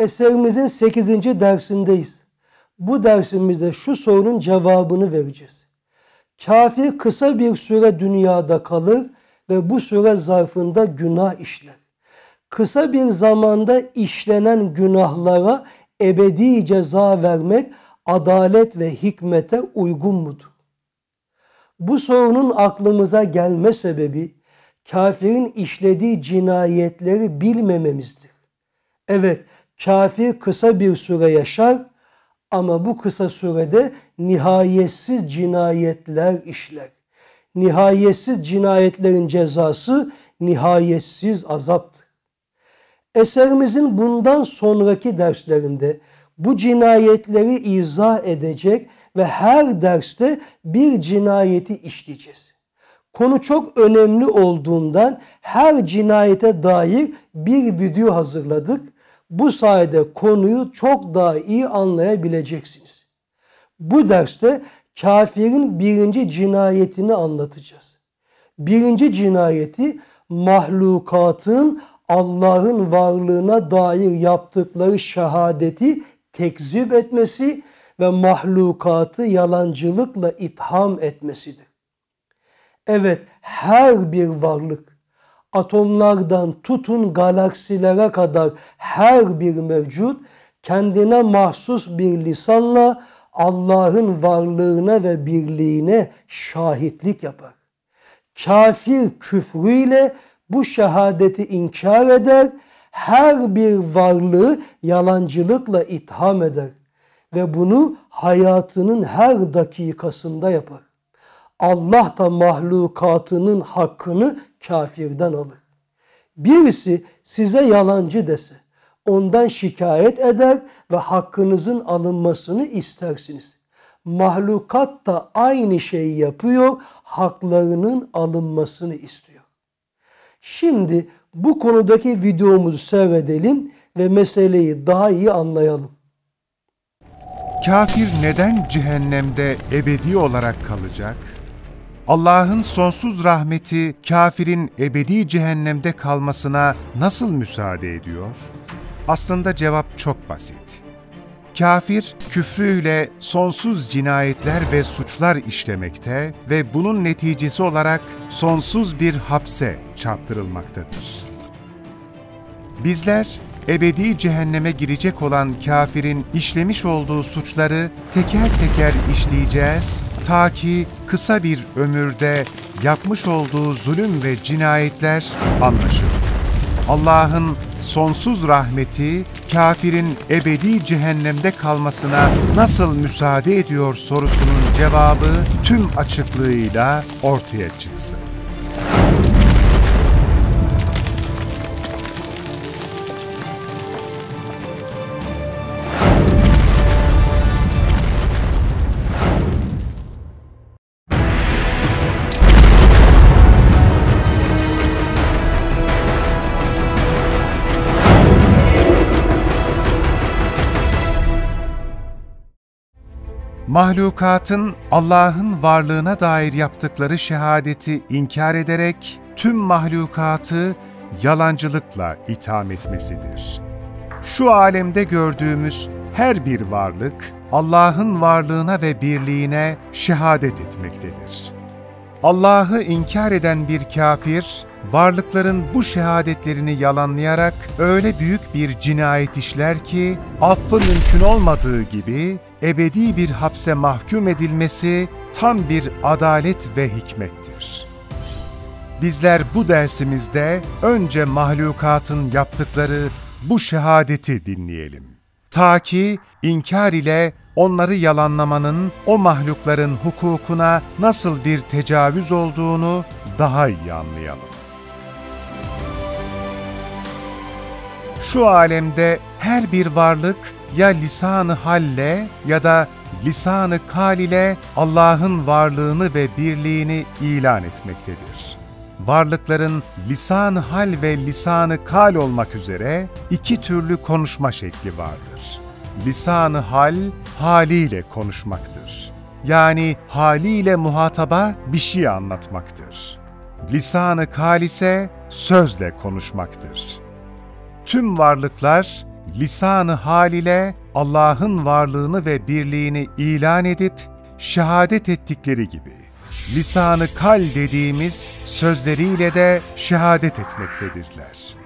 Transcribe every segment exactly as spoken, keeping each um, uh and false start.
Eserimizin sekizinci dersindeyiz. Bu dersimizde şu sorunun cevabını vereceğiz. Kafir kısa bir süre dünyada kalır ve bu süre zarfında günah işler. Kısa bir zamanda işlenen günahlara ebedi ceza vermek adalet ve hikmete uygun mudur? Bu sorunun aklımıza gelme sebebi kafirin işlediği cinayetleri bilmememizdir. Evet, kafir kısa bir süre yaşar ama bu kısa sürede nihayetsiz cinayetler işler. Nihayetsiz cinayetlerin cezası nihayetsiz azaptır. Eserimizin bundan sonraki derslerinde bu cinayetleri izah edecek ve her derste bir cinayeti işleyeceğiz. Konu çok önemli olduğundan her cinayete dair bir video hazırladık. Bu sayede konuyu çok daha iyi anlayabileceksiniz. Bu derste kafirin birinci cinayetini anlatacağız. Birinci cinayeti mahlukatın Allah'ın varlığına dair yaptıkları şehadeti tekzip etmesi ve mahlukatı yalancılıkla itham etmesidir. Evet, her bir varlık, atomlardan tutun galaksilere kadar her bir mevcut, kendine mahsus bir lisanla Allah'ın varlığına ve birliğine şahitlik yapar. Kafir küfrüyle bu şehadeti inkar eder, her bir varlığı yalancılıkla itham eder ve bunu hayatının her dakikasında yapar. Allah da mahlukatının hakkını kafirden alır. Birisi size yalancı dese, ondan şikayet eder ve hakkınızın alınmasını istersiniz. Mahlukat da aynı şeyi yapıyor, haklarının alınmasını istiyor. Şimdi bu konudaki videomuzu seyredelim ve meseleyi daha iyi anlayalım. Kafir neden cehennemde ebedi olarak kalacak? Allah'ın sonsuz rahmeti kafirin ebedi cehennemde kalmasına nasıl müsaade ediyor? Aslında cevap çok basit. Kafir, küfrüyle sonsuz cinayetler ve suçlar işlemekte ve bunun neticesi olarak sonsuz bir hapse çarptırılmaktadır. Bizler, ebedi cehenneme girecek olan kafirin işlemiş olduğu suçları teker teker işleyeceğiz, ta ki kısa bir ömürde yapmış olduğu zulüm ve cinayetler anlaşılsın. Allah'ın sonsuz rahmeti, kafirin ebedi cehennemde kalmasına nasıl müsaade ediyor sorusunun cevabı tüm açıklığıyla ortaya çıksın. Mahlukatın Allah'ın varlığına dair yaptıkları şehadeti inkar ederek tüm mahlukatı yalancılıkla itham etmesidir. Şu alemde gördüğümüz her bir varlık Allah'ın varlığına ve birliğine şehadet etmektedir. Allah'ı inkar eden bir kafir, varlıkların bu şehadetlerini yalanlayarak öyle büyük bir cinayet işler ki, affı mümkün olmadığı gibi ebedi bir hapse mahkum edilmesi tam bir adalet ve hikmettir. Bizler bu dersimizde önce mahlukatın yaptıkları bu şehadeti dinleyelim. Ta ki inkar ile onları yalanlamanın o mahlukların hukukuna nasıl bir tecavüz olduğunu daha iyi anlayalım. Şu alemde her bir varlık ya lisan-ı halle ya da lisan-ı kal ile Allah'ın varlığını ve birliğini ilan etmektedir. Varlıkların lisan-ı hal ve lisan-ı kal olmak üzere iki türlü konuşma şekli vardır. Lisan-ı hal, haliyle konuşmaktır. Yani haliyle muhataba bir şey anlatmaktır. Lisan-ı kal ise sözle konuşmaktır. Tüm varlıklar lisan-ı hal ile Allah'ın varlığını ve birliğini ilan edip şehadet ettikleri gibi, lisan-ı kal dediğimiz sözleriyle de şehadet etmektedirler.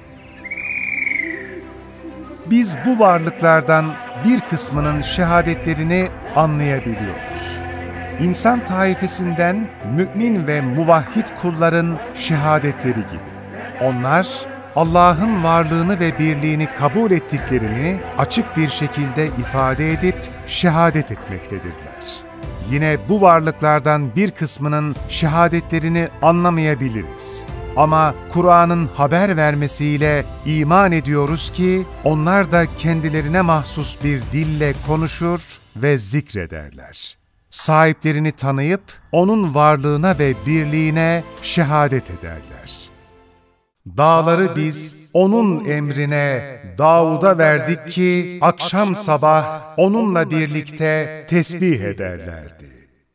Biz bu varlıklardan bir kısmının şehadetlerini anlayabiliyoruz. İnsan taifesinden mümin ve muvahhid kulların şehadetleri gibi. Onlar, Allah'ın varlığını ve birliğini kabul ettiklerini açık bir şekilde ifade edip şehadet etmektedirler. Yine bu varlıklardan bir kısmının şehadetlerini anlamayabiliriz. Ama Kur'an'ın haber vermesiyle iman ediyoruz ki onlar da kendilerine mahsus bir dille konuşur ve zikrederler. Sahiplerini tanıyıp onun varlığına ve birliğine şehadet ederler. Dağları biz onun emrine Davud'a verdik ki akşam sabah onunla birlikte tesbih ederlerdi.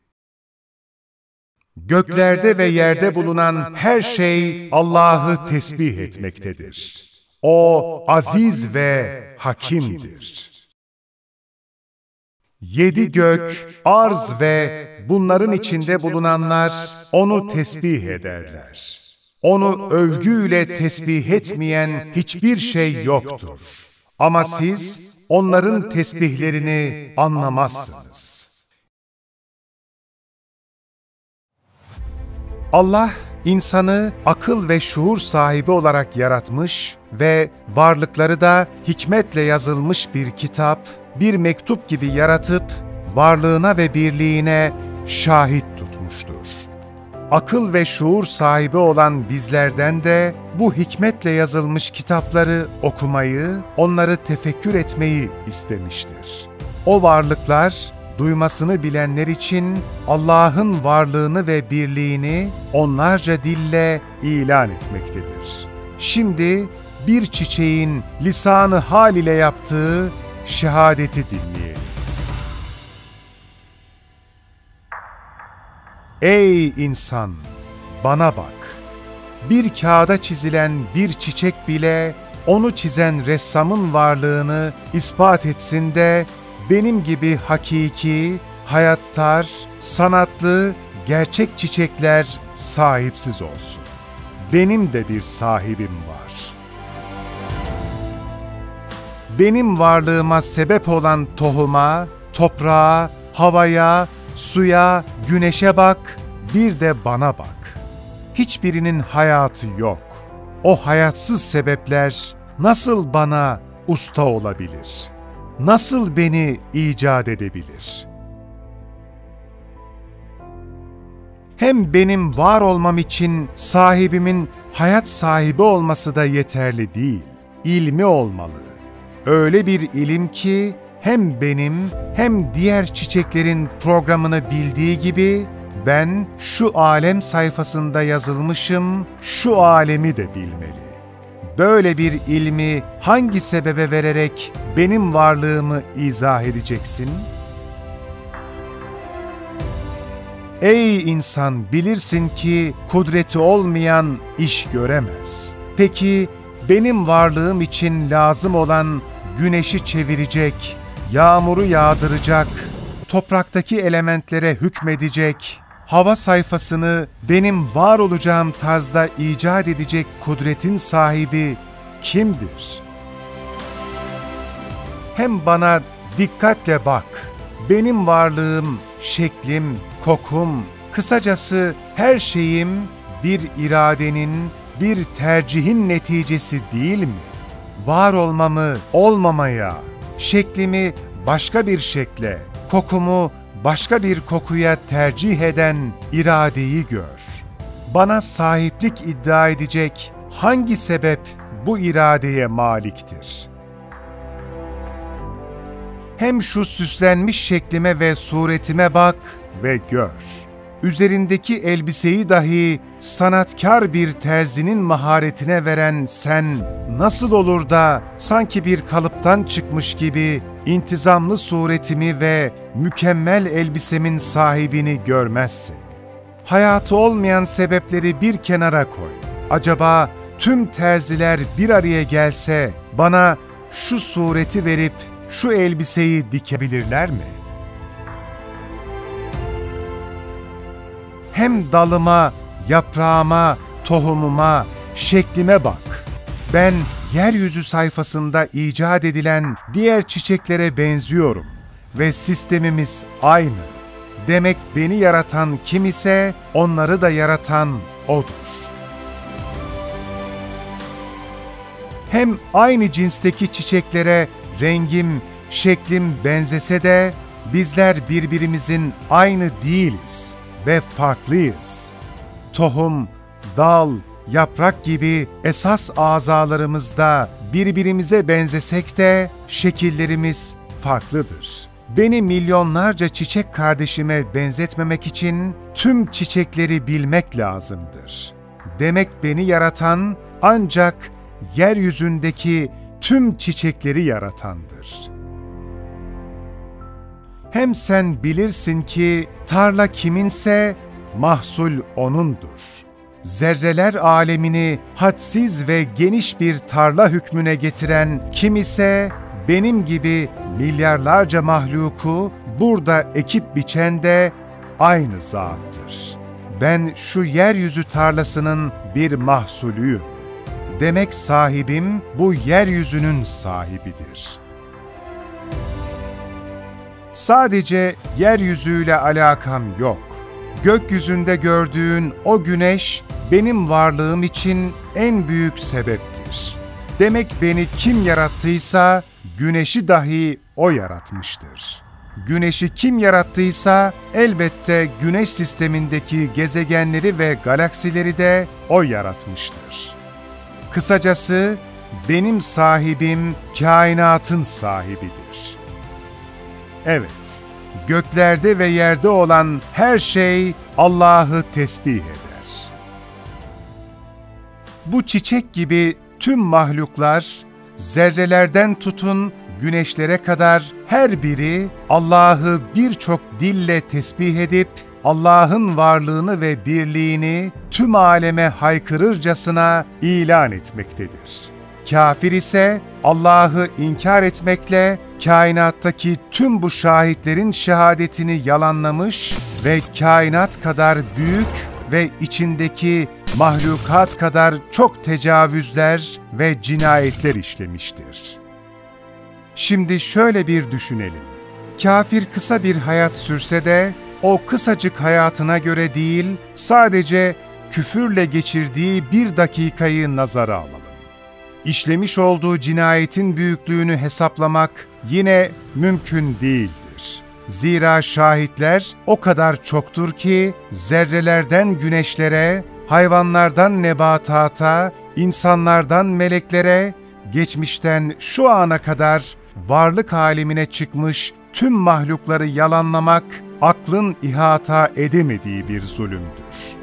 Göklerde ve yerde bulunan her şey Allah'ı tesbih etmektedir. O aziz ve hakimdir. Yedi gök, arz ve bunların içinde bulunanlar onu tesbih ederler. Onu övgüyle tesbih etmeyen hiçbir şey yoktur. Ama siz onların tesbihlerini anlamazsınız. Allah, insanı akıl ve şuur sahibi olarak yaratmış ve varlıkları da hikmetle yazılmış bir kitap, bir mektup gibi yaratıp varlığına ve birliğine şahit tutmuştur. Akıl ve şuur sahibi olan bizlerden de bu hikmetle yazılmış kitapları okumayı, onları tefekkür etmeyi istemiştir. O varlıklar, duymasını bilenler için Allah'ın varlığını ve birliğini onlarca dille ilan etmektedir. Şimdi bir çiçeğin lisan-ı hal ile yaptığı şehadeti dinleyelim. Ey insan! Bana bak! Bir kağıda çizilen bir çiçek bile onu çizen ressamın varlığını ispat etsin de benim gibi hakiki, hayattar, sanatlı, gerçek çiçekler sahipsiz olsun. Benim de bir sahibim var. Benim varlığıma sebep olan tohuma, toprağa, havaya, suya, güneşe bak, bir de bana bak. Hiçbirinin hayatı yok. O hayatsız sebepler nasıl bana usta olabilir? Nasıl beni icat edebilir? Hem benim var olmam için sahibimin hayat sahibi olması da yeterli değil. İlmi olmalı. Öyle bir ilim ki hem benim hem diğer çiçeklerin programını bildiği gibi ben şu alem sayfasında yazılmışım, şu alemi de bilmeli. Böyle bir ilmi hangi sebebe vererek benim varlığımı izah edeceksin? Ey insan, bilirsin ki kudreti olmayan iş göremez. Peki benim varlığım için lazım olan güneşi çevirecek, yağmuru yağdıracak, topraktaki elementlere hükmedecek, hava sayfasını benim var olacağım tarzda icat edecek kudretin sahibi kimdir? Hem bana dikkatle bak, benim varlığım, şeklim, kokum, kısacası her şeyim bir iradenin, bir tercihin neticesi değil mi? Var olmamı olmamaya, şeklimi başka bir şekle, kokumu başka bir kokuya tercih eden iradeyi gör. Bana sahiplik iddia edecek hangi sebep bu iradeye maliktir? Hem şu süslenmiş şeklime ve suretime bak ve gör. Üzerindeki elbiseyi dahi sanatkar bir terzinin maharetine veren sen nasıl olur da sanki bir kalıptan çıkmış gibi intizamlı suretimi ve mükemmel elbisemin sahibini görmezsin? Hayatı olmayan sebepleri bir kenara koy. Acaba tüm terziler bir araya gelse, bana şu sureti verip şu elbiseyi dikebilirler mi? Hem dalıma, yaprağıma, tohumuma, şeklime bak. Ben yeryüzü sayfasında icat edilen diğer çiçeklere benziyorum ve sistemimiz aynı. Demek beni yaratan kim ise onları da yaratan O'dur. Hem aynı cinsteki çiçeklere rengim, şeklim benzese de bizler birbirimizin aynı değiliz ve farklıyız. Tohum, dal, yaprak gibi esas azalarımızda birbirimize benzesek de şekillerimiz farklıdır. Beni milyonlarca çiçek kardeşime benzetmemek için tüm çiçekleri bilmek lazımdır. Demek beni yaratan ancak yeryüzündeki tüm çiçekleri yaratandır. Hem sen bilirsin ki tarla kiminse mahsul O'nundur. Zerreler alemini hadsiz ve geniş bir tarla hükmüne getiren kim ise benim gibi milyarlarca mahluku burada ekip biçen de aynı zattır. Ben şu yeryüzü tarlasının bir mahsulüyüm. Demek sahibim bu yeryüzünün sahibidir. Sadece yeryüzüyle alakam yok. Gökyüzünde gördüğün o güneş benim varlığım için en büyük sebeptir. Demek beni kim yarattıysa güneşi dahi O yaratmıştır. Güneşi kim yarattıysa elbette güneş sistemindeki gezegenleri ve galaksileri de O yaratmıştır. Kısacası benim sahibim kainatın sahibidir. Evet, göklerde ve yerde olan her şey Allah'ı tesbih eder. Bu çiçek gibi tüm mahluklar, zerrelerden tutun güneşlere kadar her biri Allah'ı birçok dille tesbih edip Allah'ın varlığını ve birliğini tüm aleme haykırırcasına ilan etmektedir. Kafir ise Allah'ı inkar etmekle kainattaki tüm bu şahitlerin şehadetini yalanlamış ve kainat kadar büyük ve içindeki mahlukat kadar çok tecavüzler ve cinayetler işlemiştir. Şimdi şöyle bir düşünelim. Kafir kısa bir hayat sürse de o kısacık hayatına göre değil, sadece küfürle geçirdiği bir dakikayı nazara alalım. İşlemiş olduğu cinayetin büyüklüğünü hesaplamak yine mümkün değildir. Zira şahitler o kadar çoktur ki zerrelerden güneşlere, hayvanlardan nebatata, insanlardan meleklere, geçmişten şu ana kadar varlık alemine çıkmış tüm mahlukları yalanlamak, aklın ihata edemediği bir zulümdür.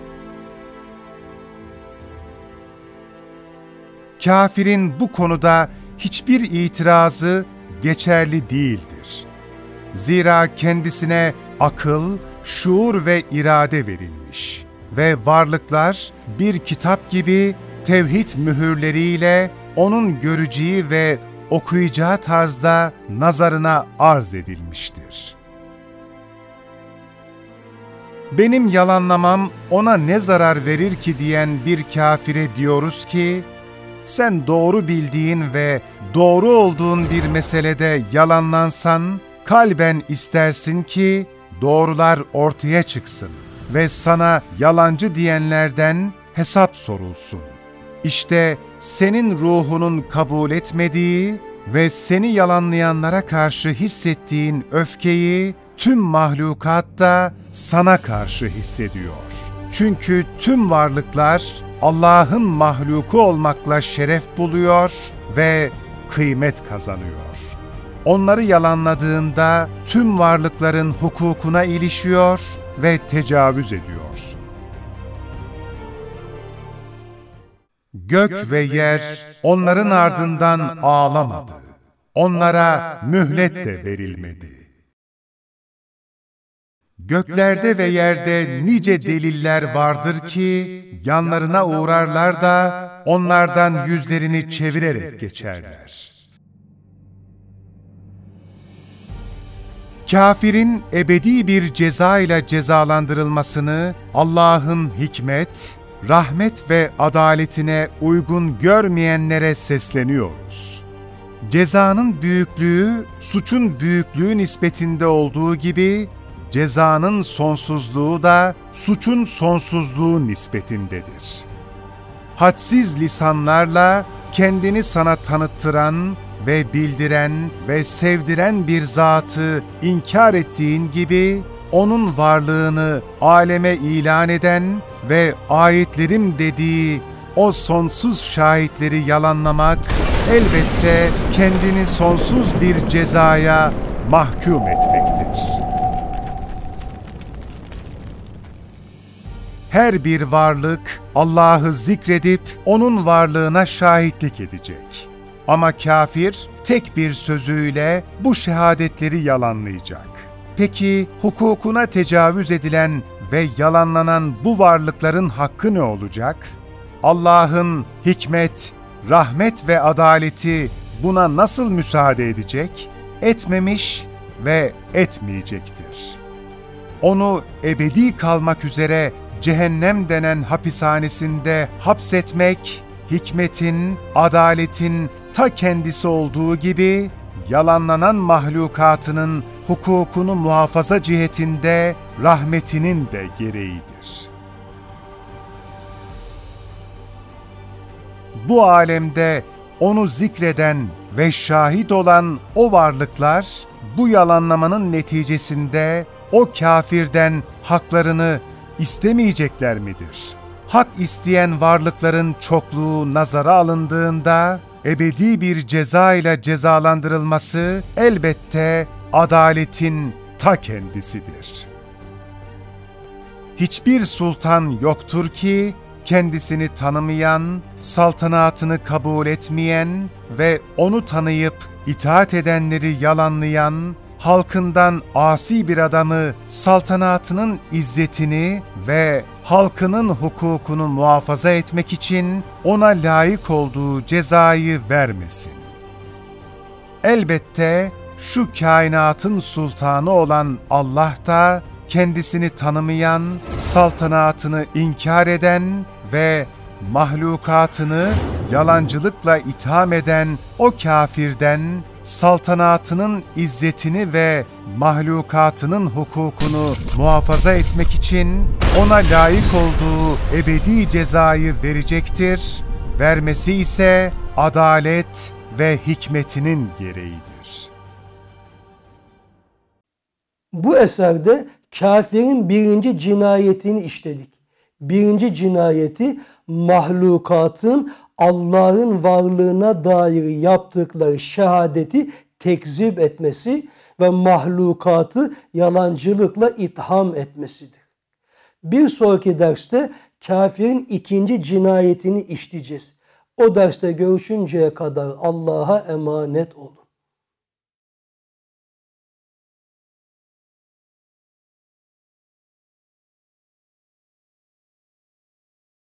Kafirin bu konuda hiçbir itirazı geçerli değildir. Zira kendisine akıl, şuur ve irade verilmiş ve varlıklar bir kitap gibi tevhid mühürleriyle onun göreceği ve okuyacağı tarzda nazarına arz edilmiştir. Benim yalanlamam ona ne zarar verir ki diyen bir kafire diyoruz ki, sen doğru bildiğin ve doğru olduğun bir meselede yalanlansan, kalben istersin ki doğrular ortaya çıksın ve sana yalancı diyenlerden hesap sorulsun. İşte senin ruhunun kabul etmediği ve seni yalanlayanlara karşı hissettiğin öfkeyi tüm mahlukat da sana karşı hissediyor. Çünkü tüm varlıklar Allah'ın mahluku olmakla şeref buluyor ve kıymet kazanıyor. Onları yalanladığında tüm varlıkların hukukuna ilişiyor ve tecavüz ediyorsun. Gök ve yer onların ardından ağlamadı. Onlara mühlet de verilmedi. Göklerde ve yerde nice deliller vardır ki yanlarına uğrarlar da onlardan yüzlerini çevirerek geçerler. Kafirin ebedi bir ceza ile cezalandırılmasını Allah'ın hikmet, rahmet ve adaletine uygun görmeyenlere sesleniyoruz. Cezanın büyüklüğü, suçun büyüklüğü nispetinde olduğu gibi, cezanın sonsuzluğu da suçun sonsuzluğu nispetindedir. Hadsiz lisanlarla kendini sana tanıttıran ve bildiren ve sevdiren bir zatı inkar ettiğin gibi, onun varlığını aleme ilan eden ve ayetlerim dediği o sonsuz şahitleri yalanlamak, elbette kendini sonsuz bir cezaya mahkum etmektir. Her bir varlık Allah'ı zikredip onun varlığına şahitlik edecek. Ama kafir tek bir sözüyle bu şehadetleri yalanlayacak. Peki hukukuna tecavüz edilen ve yalanlanan bu varlıkların hakkı ne olacak? Allah'ın hikmet, rahmet ve adaleti buna nasıl müsaade edecek? Etmemiş ve etmeyecektir. Onu ebedi kalmak üzere cehennem denen hapishanesinde hapsetmek, hikmetin, adaletin ta kendisi olduğu gibi, yalanlanan mahlukatının hukukunu muhafaza cihetinde rahmetinin de gereğidir. Bu alemde onu zikreden ve şahit olan o varlıklar, bu yalanlamanın neticesinde o kafirden haklarını istemeyecekler midir? Hak isteyen varlıkların çokluğu nazara alındığında, ebedi bir ceza ile cezalandırılması elbette adaletin ta kendisidir. Hiçbir sultan yoktur ki, kendisini tanımayan, saltanatını kabul etmeyen ve onu tanıyıp itaat edenleri yalanlayan, halkından asi bir adamı saltanatının izzetini ve halkının hukukunu muhafaza etmek için ona layık olduğu cezayı vermesin. Elbette şu kainatın sultanı olan Allah da kendisini tanımayan, saltanatını inkar eden ve mahlukatını yalancılıkla itham eden o kafirden saltanatının izzetini ve mahlukatının hukukunu muhafaza etmek için ona layık olduğu ebedi cezayı verecektir. Vermesi ise adalet ve hikmetinin gereğidir. Bu eserde kafirin birinci cinayetini işledik. Birinci cinayeti mahlukatın Allah'ın varlığına dair yaptıkları şehadeti tekzip etmesi ve mahlukatı yalancılıkla itham etmesidir. Bir sonraki derste kafirin ikinci cinayetini işleyeceğiz. O derste görüşünceye kadar Allah'a emanet olun.